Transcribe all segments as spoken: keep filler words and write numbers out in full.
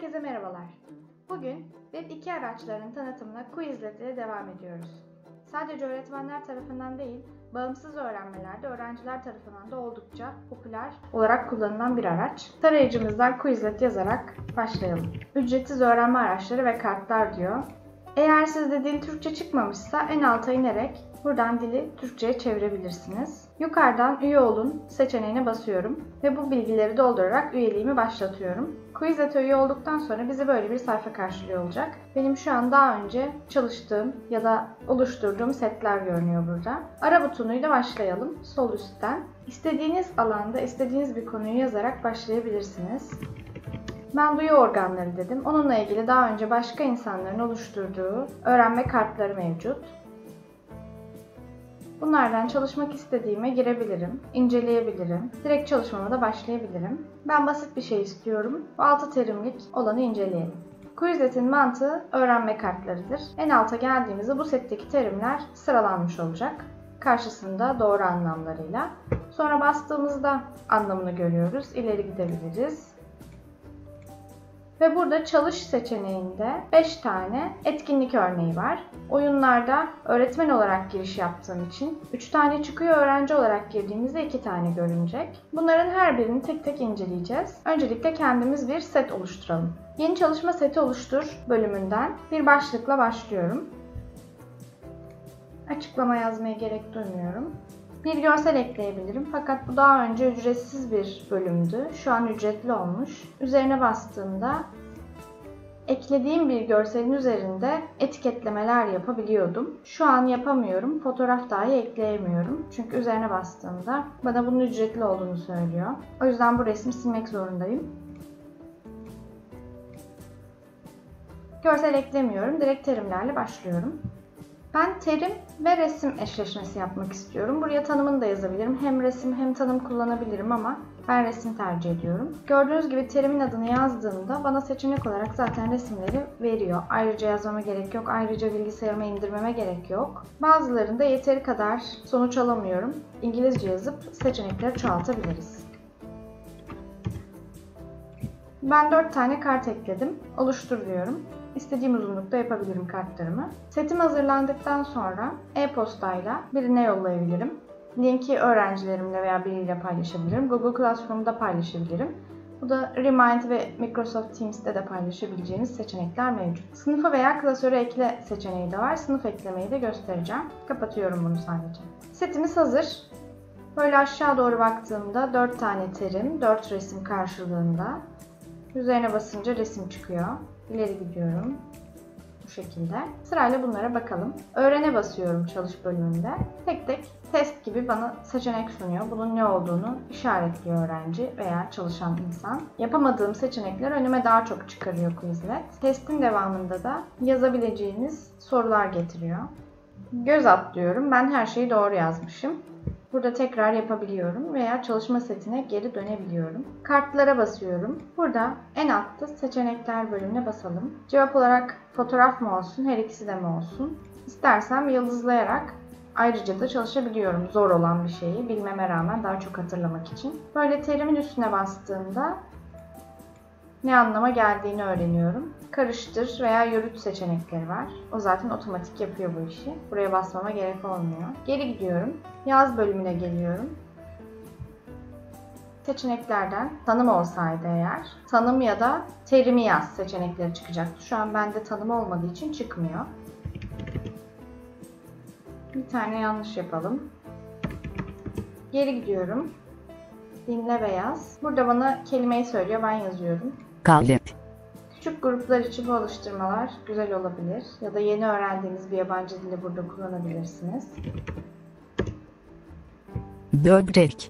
Herkese merhabalar. Bugün Web iki araçlarının tanıtımına Quizlet ile devam ediyoruz. Sadece öğretmenler tarafından değil, bağımsız öğrenmelerde öğrenciler tarafından da oldukça popüler olarak kullanılan bir araç. Tarayıcımızdan Quizlet yazarak başlayalım. Ücretsiz öğrenme araçları ve kartlar diyor. Eğer sizde dil Türkçe çıkmamışsa en alta inerek buradan dili Türkçe'ye çevirebilirsiniz. Yukarıdan üye olun seçeneğine basıyorum ve bu bilgileri doldurarak üyeliğimi başlatıyorum. Quizlet'e üye olduktan sonra bizi böyle bir sayfa karşılıyor olacak. Benim şu an daha önce çalıştığım ya da oluşturduğum setler görünüyor burada. Ara butonuyla başlayalım. Sol üstten. İstediğiniz alanda istediğiniz bir konuyu yazarak başlayabilirsiniz. Ben duyu organları dedim. Onunla ilgili daha önce başka insanların oluşturduğu öğrenme kartları mevcut. Bunlardan çalışmak istediğime girebilirim, inceleyebilirim, direkt çalışmama da başlayabilirim. Ben basit bir şey istiyorum. Bu altı terimlik olanı inceleyelim. Quizlet'in mantığı öğrenme kartlarıdır. En alta geldiğimizde bu setteki terimler sıralanmış olacak. Karşısında doğru anlamlarıyla. Sonra bastığımızda anlamını görüyoruz. İleri gidebiliriz. Ve burada çalış seçeneğinde beş tane etkinlik örneği var. Oyunlarda öğretmen olarak giriş yaptığım için üç tane çıkıyor, öğrenci olarak girdiğimizde iki tane görünecek. Bunların her birini tek tek inceleyeceğiz. Öncelikle kendimiz bir set oluşturalım. Yeni çalışma seti oluştur bölümünden bir başlıkla başlıyorum. Açıklama yazmaya gerek duymuyorum. Bir görsel ekleyebilirim fakat bu daha önce ücretsiz bir bölümdü. Şu an ücretli olmuş. Üzerine bastığımda eklediğim bir görselin üzerinde etiketlemeler yapabiliyordum. Şu an yapamıyorum. Fotoğraf dahi ekleyemiyorum. Çünkü üzerine bastığımda bana bunun ücretli olduğunu söylüyor. O yüzden bu resmi silmek zorundayım. Görsel eklemiyorum. Direkt terimlerle başlıyorum. Ben terim ve resim eşleşmesi yapmak istiyorum. Buraya tanımını da yazabilirim. Hem resim hem tanım kullanabilirim ama ben resim tercih ediyorum. Gördüğünüz gibi terimin adını yazdığımda bana seçenek olarak zaten resimleri veriyor. Ayrıca yazmama gerek yok. Ayrıca bilgisayarıma indirmeme gerek yok. Bazılarında yeteri kadar sonuç alamıyorum. İngilizce yazıp seçenekleri çoğaltabiliriz. Ben dört tane kart ekledim. Oluştur diyorum. İstediğim uzunlukta yapabilirim kartlarımı. Setim hazırlandıktan sonra e-postayla birine yollayabilirim. Linki öğrencilerimle veya biriyle paylaşabilirim. Google Classroom'da paylaşabilirim. Bu da Remind ve Microsoft Teams'te de paylaşabileceğiniz seçenekler mevcut. Sınıfı veya klasöre ekle seçeneği de var. Sınıf eklemeyi de göstereceğim. Kapatıyorum bunu sadece. Setimiz hazır. Böyle aşağı doğru baktığımda dört tane terim, dört resim karşılığında. Üzerine basınca resim çıkıyor. İleri gidiyorum. Bu şekilde. Sırayla bunlara bakalım. Öğrene basıyorum çalış bölümünde. Tek tek test gibi bana seçenek sunuyor. Bunun ne olduğunu işaretliyor öğrenci veya çalışan insan. Yapamadığım seçenekler önüme daha çok çıkarıyor Quizlet. Testin devamında da yazabileceğiniz sorular getiriyor. Göz atlıyorum. Ben her şeyi doğru yazmışım. Burada tekrar yapabiliyorum veya çalışma setine geri dönebiliyorum. Kartlara basıyorum. Burada en altta seçenekler bölümüne basalım. Cevap olarak fotoğraf mı olsun, her ikisi de mi olsun? İstersem yıldızlayarak ayrıca da çalışabiliyorum zor olan bir şeyi bilmeme rağmen daha çok hatırlamak için. Böyle terimin üstüne bastığımda ne anlama geldiğini öğreniyorum. Karıştır veya yürüt seçenekleri var. O zaten otomatik yapıyor bu işi. Buraya basmama gerek olmuyor. Geri gidiyorum. Yaz bölümüne geliyorum. Seçeneklerden tanım olsaydı eğer, tanım ya da terimi yaz seçenekleri çıkacaktı. Şu an bende tanım olmadığı için çıkmıyor. Bir tane yanlış yapalım. Geri gidiyorum. Dinle ve yaz. Burada bana kelimeyi söylüyor, ben yazıyorum. Kalem. Küçük gruplar için bu alıştırmalar güzel olabilir. Ya da yeni öğrendiğiniz bir yabancı dili burada kullanabilirsiniz. Böbrek.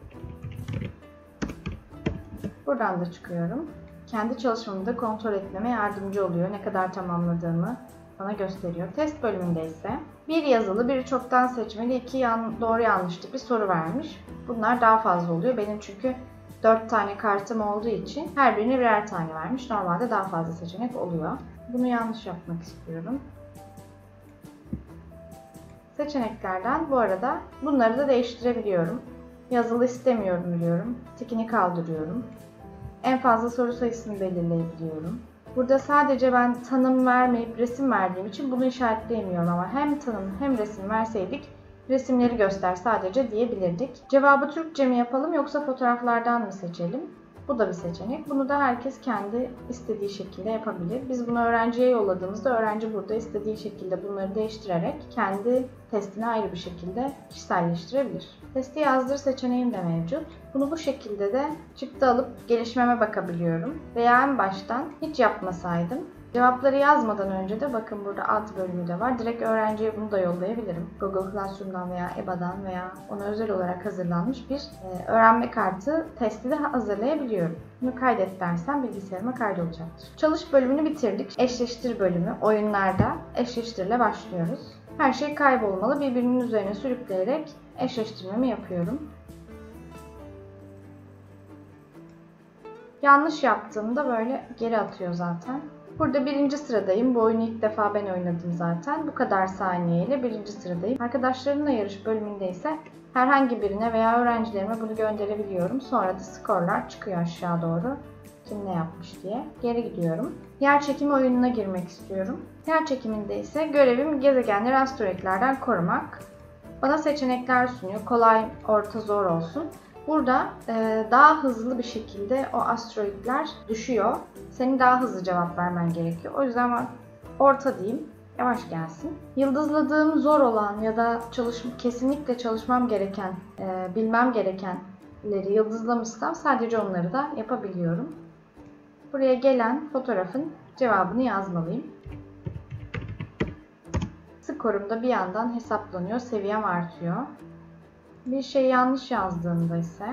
Buradan da çıkıyorum. Kendi çalışmamı da kontrol etmeme yardımcı oluyor. Ne kadar tamamladığımı bana gösteriyor. Test bölümünde ise bir yazılı, bir çoktan seçmeli, iki yan, doğru yanlışlık bir soru vermiş. Bunlar daha fazla oluyor. Benim çünkü dört tane kartım olduğu için her birine birer tane vermiş. Normalde daha fazla seçenek oluyor. Bunu yanlış yapmak istiyorum. Seçeneklerden bu arada bunları da değiştirebiliyorum. Yazılı istemiyorum diyorum. Tikini kaldırıyorum. En fazla soru sayısını belirleyebiliyorum. Burada sadece ben tanım vermeyip resim verdiğim için bunu işaretleyemiyorum ama hem tanım hem resim verseydik resimleri göster sadece diyebilirdik. Cevabı Türkçe mi yapalım yoksa fotoğraflardan mı seçelim? Bu da bir seçenek. Bunu da herkes kendi istediği şekilde yapabilir. Biz bunu öğrenciye yolladığımızda öğrenci burada istediği şekilde bunları değiştirerek kendi testini ayrı bir şekilde kişiselleştirebilir. Testi yazdır seçeneğim de mevcut. Bunu bu şekilde de çıktı alıp gelişmeme bakabiliyorum. Veya en baştan hiç yapmasaydım cevapları yazmadan önce de bakın burada alt bölümü de var. Direkt öğrenciye bunu da yollayabilirim. Google Classroom'dan veya E B A'dan veya ona özel olarak hazırlanmış bir e, öğrenme kartı testi de hazırlayabiliyorum. Bunu kaydet dersem bilgisayarıma kaydolacaktır. Çalış bölümünü bitirdik. Eşleştir bölümü oyunlarda eşleştirle başlıyoruz. Her şey kaybolmalı. Birbirinin üzerine sürükleyerek eşleştirmemi yapıyorum. Yanlış yaptığımda böyle geri atıyor zaten. Burada birinci sıradayım. Bu oyunu ilk defa ben oynadım zaten. Bu kadar saniyeyle birinci sıradayım. Arkadaşlarımla yarış bölümünde ise herhangi birine veya öğrencilerime bunu gönderebiliyorum. Sonra da skorlar çıkıyor aşağı doğru. Kim ne yapmış diye. Geri gidiyorum. Yer çekimi oyununa girmek istiyorum. Yer çekiminde ise görevim gezegenleri asteroidlerden korumak. Bana seçenekler sunuyor. Kolay, orta, zor olsun. Burada e, daha hızlı bir şekilde o asteroidler düşüyor. Senin daha hızlı cevap vermen gerekiyor. O yüzden ben orta diyeyim. Yavaş gelsin. Yıldızladığım zor olan ya da çalış, kesinlikle çalışmam gereken, e, bilmem gerekenleri yıldızlamışsam sadece onları da yapabiliyorum. Buraya gelen fotoğrafın cevabını yazmalıyım. Skorum da bir yandan hesaplanıyor. Seviyem artıyor. Bir şey yanlış yazdığımda ise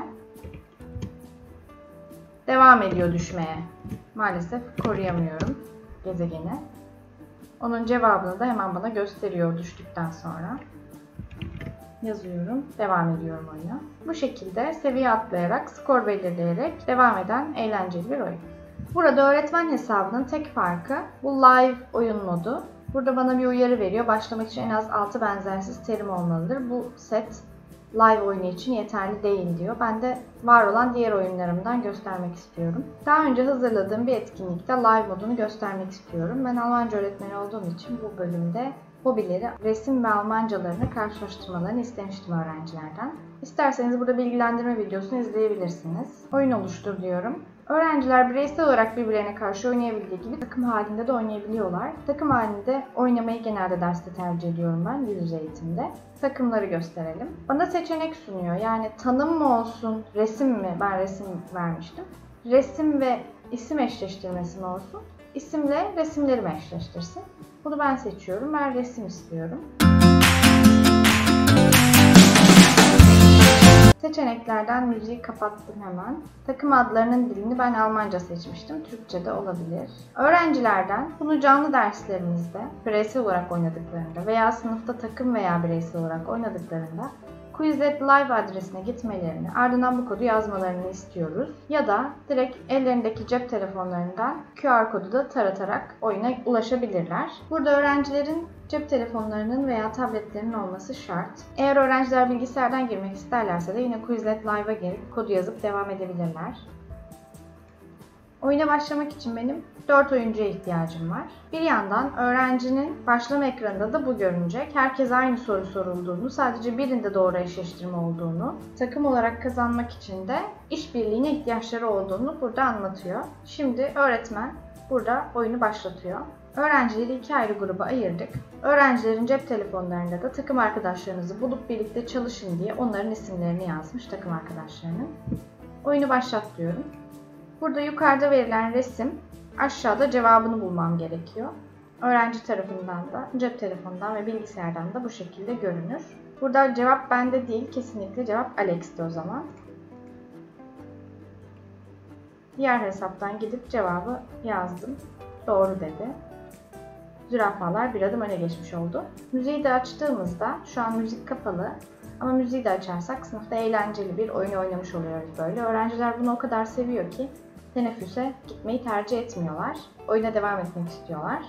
devam ediyor düşmeye. Maalesef koruyamıyorum gezegeni. Onun cevabını da hemen bana gösteriyor düştükten sonra. Yazıyorum. Devam ediyorum oyuna. Bu şekilde seviye atlayarak, skor belirleyerek devam eden eğlenceli bir oyun. Burada öğretmen hesabının tek farkı bu live oyun modu. Burada bana bir uyarı veriyor. Başlamak için en az altı benzersiz terim olmalıdır. Bu set live oyunu için yeterli değil diyor. Ben de var olan diğer oyunlarımdan göstermek istiyorum. Daha önce hazırladığım bir etkinlikte live modunu göstermek istiyorum. Ben Almanca öğretmeni olduğum için bu bölümde hobileri, resim ve Almancalarını karşılaştırmalarını istemiştim öğrencilerden. İsterseniz burada bilgilendirme videosunu izleyebilirsiniz. Oyun oluştur diyorum. Öğrenciler bireysel olarak birbirlerine karşı oynayabildiği gibi takım halinde de oynayabiliyorlar. Takım halinde oynamayı genelde derste tercih ediyorum ben yüz yüze eğitimde. Takımları gösterelim. Bana seçenek sunuyor. Yani tanım mı olsun, resim mi? Ben resim vermiştim. Resim ve isim eşleştirmesi mi olsun? İsimle resimlerimi eşleştirsin. Bunu ben seçiyorum. Ben resim istiyorum. Seçeneklerden müziği kapattım hemen. Takım adlarının dilini ben Almanca seçmiştim. Türkçe de olabilir. Öğrencilerden bunu canlı derslerimizde bireysel olarak oynadıklarında veya sınıfta takım veya bireysel olarak oynadıklarında Quizlet Live adresine gitmelerini, ardından bu kodu yazmalarını istiyoruz. Ya da direkt ellerindeki cep telefonlarından Q R kodu da taratarak oyuna ulaşabilirler. Burada öğrencilerin cep telefonlarının veya tabletlerinin olması şart. Eğer öğrenciler bilgisayardan girmek isterlerse de yine Quizlet Live'a girip kodu yazıp devam edebilirler. Oyuna başlamak için benim dört oyuncuya ihtiyacım var. Bir yandan öğrencinin başlama ekranında da bu görünecek. Herkes aynı soru sorulduğunu, sadece birinde doğru eşleştirme olduğunu, takım olarak kazanmak için de işbirliğine ihtiyaçları olduğunu burada anlatıyor. Şimdi öğretmen burada oyunu başlatıyor. Öğrencileri iki ayrı gruba ayırdık. Öğrencilerin cep telefonlarında da takım arkadaşlarınızı bulup birlikte çalışın diye onların isimlerini yazmış takım arkadaşlarının. Oyunu başlat diyorum. Burada yukarıda verilen resim, aşağıda cevabını bulmam gerekiyor. Öğrenci tarafından da, cep telefonundan ve bilgisayardan da bu şekilde görünür. Burada cevap bende değil, kesinlikle cevap Alex'ti o zaman. Diğer hesaptan gidip cevabı yazdım. Doğru dedi. Zürafalar bir adım öne geçmiş oldu. Müziği de açtığımızda, şu an müzik kapalı ama müziği de açarsak sınıfta eğlenceli bir oyun oynamış oluyoruz böyle. Öğrenciler bunu o kadar seviyor ki teneffüse gitmeyi tercih etmiyorlar. Oyuna devam etmek istiyorlar.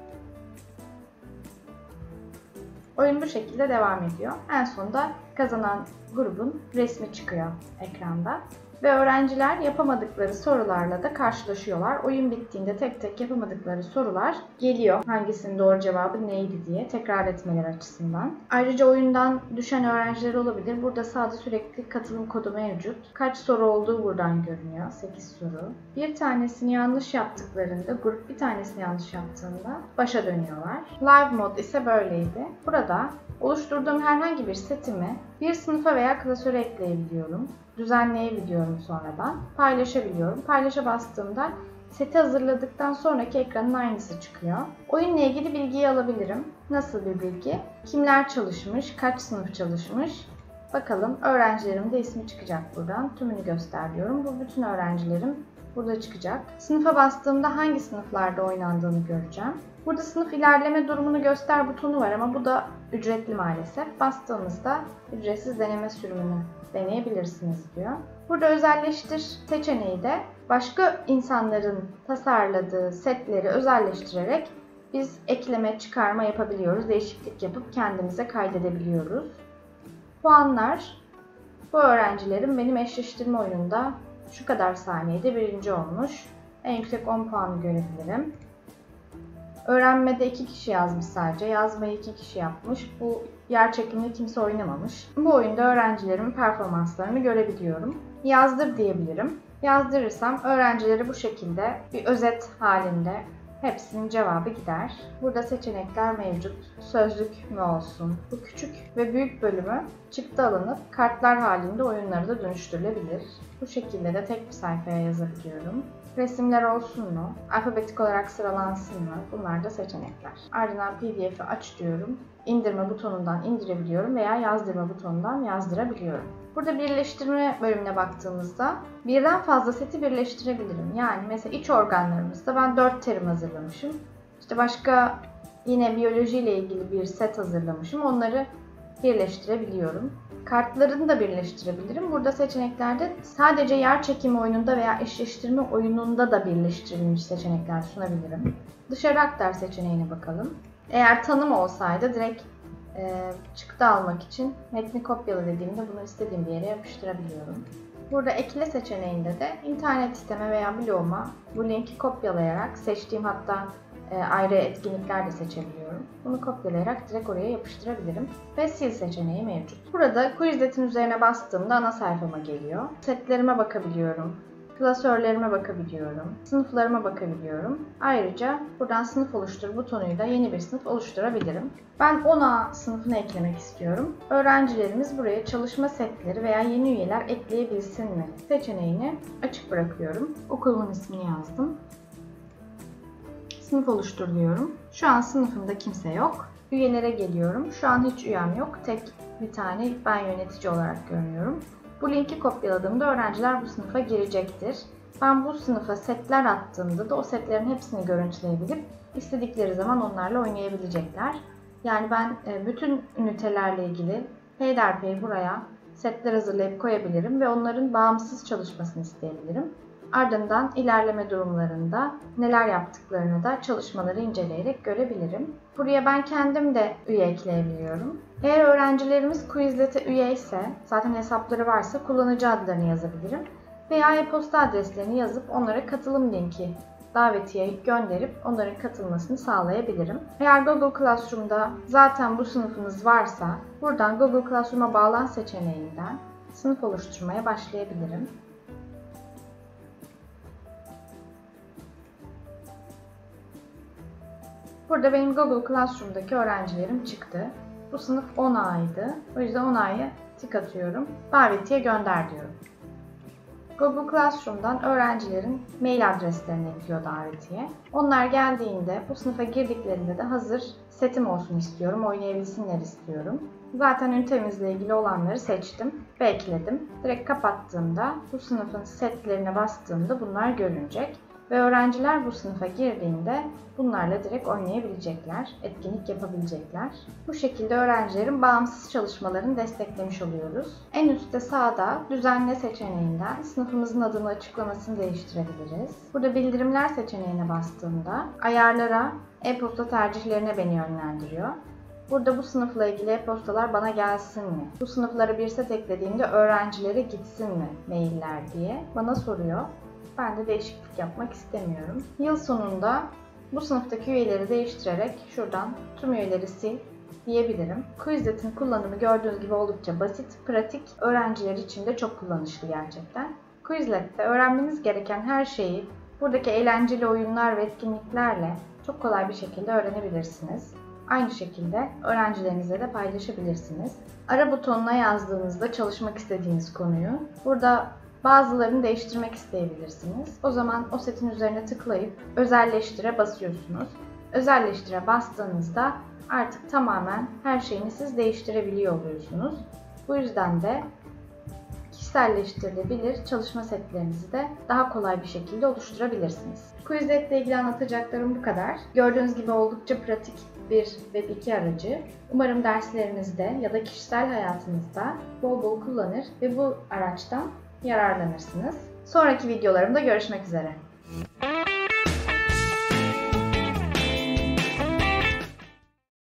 Oyun bu şekilde devam ediyor. En sonunda kazanan grubun resmi çıkıyor ekranda. Ve öğrenciler yapamadıkları sorularla da karşılaşıyorlar. Oyun bittiğinde tek tek yapamadıkları sorular geliyor. Hangisinin doğru cevabı neydi diye tekrar etmeleri açısından. Ayrıca oyundan düşen öğrenciler olabilir. Burada sağda sürekli katılım kodu mevcut. Kaç soru olduğu buradan görünüyor. sekiz soru. Bir tanesini yanlış yaptıklarında, grup bir tanesini yanlış yaptığında başa dönüyorlar. Live mod ise böyleydi. Burada oluşturduğum herhangi bir setimi bir sınıfa veya klasöre ekleyebiliyorum. Düzenleyebiliyorum sonradan. Paylaşabiliyorum. Paylaşa bastığımda seti hazırladıktan sonraki ekranın aynısı çıkıyor. Oyunla ilgili bilgiyi alabilirim. Nasıl bir bilgi? Kimler çalışmış? Kaç sınıf çalışmış? Bakalım öğrencilerimin de ismi çıkacak buradan. Tümünü gösteriyorum. Bu bütün öğrencilerim burada çıkacak. Sınıfa bastığımda hangi sınıflarda oynandığını göreceğim. Burada sınıf ilerleme durumunu göster butonu var ama bu da ücretli maalesef. Bastığımızda ücretsiz deneme sürümünü deneyebilirsiniz diyor. Burada özelleştir seçeneği de başka insanların tasarladığı setleri özelleştirerek biz ekleme, çıkarma yapabiliyoruz. Değişiklik yapıp kendimize kaydedebiliyoruz. Puanlar. Bu öğrencilerim benim eşleştirme oyununda şu kadar saniyede birinci olmuş. En yüksek on puanı görebilirim. Öğrenmede iki kişi yazmış sadece. Yazmayı iki kişi yapmış. Bu yer çekimini kimse oynamamış. Bu oyunda öğrencilerimin performanslarını görebiliyorum. Yazdır diyebilirim. Yazdırırsam öğrencileri bu şekilde bir özet halinde hepsinin cevabı gider. Burada seçenekler mevcut. Sözlük mü olsun? Bu küçük ve büyük bölümü çıktı alınıp kartlar halinde oyunlara da dönüştürülebilir. Bu şekilde de tek bir sayfaya yazabiliyorum. Resimler olsun mu? Alfabetik olarak sıralansın mı? Bunlar da seçenekler. Ardından P D F'i aç diyorum. İndirme butonundan indirebiliyorum veya yazdırma butonundan yazdırabiliyorum. Burada birleştirme bölümüne baktığımızda birden fazla seti birleştirebilirim. Yani mesela iç organlarımızda ben dört terim hazırlamışım. İşte başka yine biyoloji ile ilgili bir set hazırlamışım. Onları birleştirebiliyorum. Kartlarını da birleştirebilirim. Burada seçeneklerde sadece yer çekimi oyununda veya eşleştirme oyununda da birleştirilmiş seçenekler sunabilirim. Dışarı aktar seçeneğine bakalım. Eğer tanım olsaydı direkt e, çıktı almak için metni kopyala dediğimde bunu istediğim bir yere yapıştırabiliyorum. Burada ekle seçeneğinde de internet siteme veya bloguma bu linki kopyalayarak seçtiğim hatta e, ayrı etkinlikler de seçebiliyorum. Bunu kopyalayarak direkt oraya yapıştırabilirim. Ve sil seçeneği mevcut. Burada Quizlet'in üzerine bastığımda ana sayfama geliyor. Setlerime bakabiliyorum. Klasörlerime bakabiliyorum. Sınıflarıma bakabiliyorum. Ayrıca buradan sınıf oluştur butonuyla yeni bir sınıf oluşturabilirim. Ben on A sınıfını eklemek istiyorum. Öğrencilerimiz buraya çalışma setleri veya yeni üyeler ekleyebilsin mi seçeneğini açık bırakıyorum. Okulumun ismini yazdım. Sınıf oluştur diyorum. Şu an sınıfımda kimse yok. Üyelere geliyorum. Şu an hiç üyem yok. Tek bir tane ben yönetici olarak görünüyorum. Bu linki kopyaladığımda öğrenciler bu sınıfa girecektir. Ben bu sınıfa setler attığımda da o setlerin hepsini görüntüleyebilip istedikleri zaman onlarla oynayabilecekler. Yani ben bütün ünitelerle ilgili peyderpey buraya setler hazırlayıp koyabilirim ve onların bağımsız çalışmasını isteyebilirim. Ardından ilerleme durumlarında neler yaptıklarını da çalışmaları inceleyerek görebilirim. Buraya ben kendim de üye ekleyebiliyorum. Eğer öğrencilerimiz Quizlet'e üye ise, zaten hesapları varsa kullanıcı adlarını yazabilirim. Veya e-posta adreslerini yazıp onlara katılım linki davetiye gönderip onların katılmasını sağlayabilirim. Eğer Google Classroom'da zaten bu sınıfınız varsa buradan Google Classroom'a bağlan seçeneğinden sınıf oluşturmaya başlayabilirim. Burada benim Google Classroom'daki öğrencilerim çıktı. Bu sınıf on A'ydı. O yüzden on A'ya tik atıyorum. Davetiye gönder diyorum. Google Classroom'dan öğrencilerin mail adreslerini ekliyor davetiye. Onlar geldiğinde bu sınıfa girdiklerinde de hazır setim olsun istiyorum. Oynayabilsinler istiyorum. Zaten ünitemizle ilgili olanları seçtim ve ekledim. Direkt kapattığımda bu sınıfın setlerine bastığımda bunlar görünecek. Ve öğrenciler bu sınıfa girdiğinde bunlarla direkt oynayabilecekler, etkinlik yapabilecekler. Bu şekilde öğrencilerin bağımsız çalışmalarını desteklemiş oluyoruz. En üstte sağda düzenle seçeneğinden sınıfımızın adını açıklamasını değiştirebiliriz. Burada bildirimler seçeneğine bastığımda ayarlara, e-posta tercihlerine beni yönlendiriyor. Burada bu sınıfla ilgili e-postalar bana gelsin mi? Bu sınıflara bir set eklediğimde öğrencilere gitsin mi mailler diye bana soruyor. Ben de değişiklik yapmak istemiyorum. Yıl sonunda bu sınıftaki üyeleri değiştirerek şuradan tüm üyeleri sil diyebilirim. Quizlet'in kullanımı gördüğünüz gibi oldukça basit, pratik, öğrenciler için de çok kullanışlı gerçekten. Quizlet'te öğrenmeniz gereken her şeyi buradaki eğlenceli oyunlar ve etkinliklerle çok kolay bir şekilde öğrenebilirsiniz. Aynı şekilde öğrencilerinizle de paylaşabilirsiniz. Ara butonuna yazdığınızda çalışmak istediğiniz konuyu burada bazılarını değiştirmek isteyebilirsiniz. O zaman o setin üzerine tıklayıp özelleştire basıyorsunuz. Özelleştire bastığınızda artık tamamen her şeyini siz değiştirebiliyor oluyorsunuz. Bu yüzden de kişiselleştirilebilir çalışma setlerinizi de daha kolay bir şekilde oluşturabilirsiniz. Quizlet ile ilgili anlatacaklarım bu kadar. Gördüğünüz gibi oldukça pratik bir web iki aracı. Umarım derslerinizde ya da kişisel hayatınızda bol bol kullanır ve bu araçtan yararlanırsınız. Sonraki videolarımda görüşmek üzere.